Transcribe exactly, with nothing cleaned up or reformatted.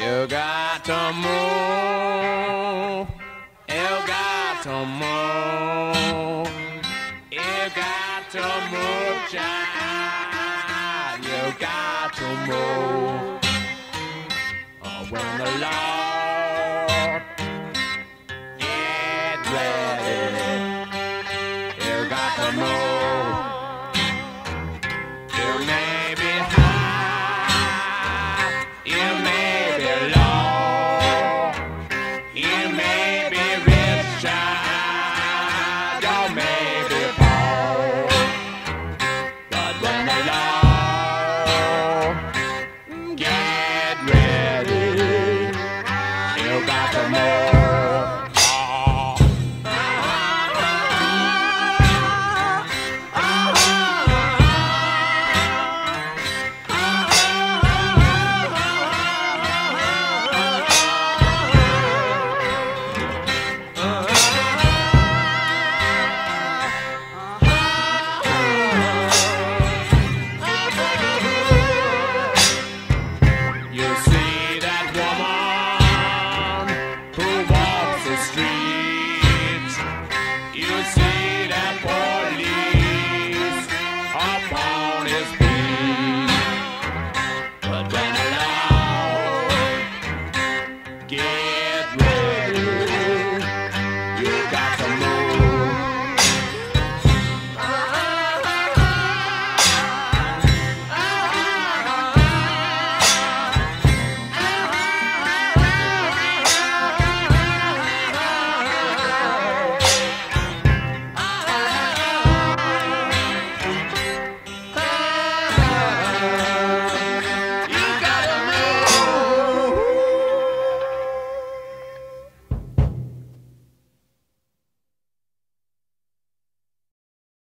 You got to move. You got to move. You got to move, child. You got to move. Oh, when the Lord get ready, you got to move. You man.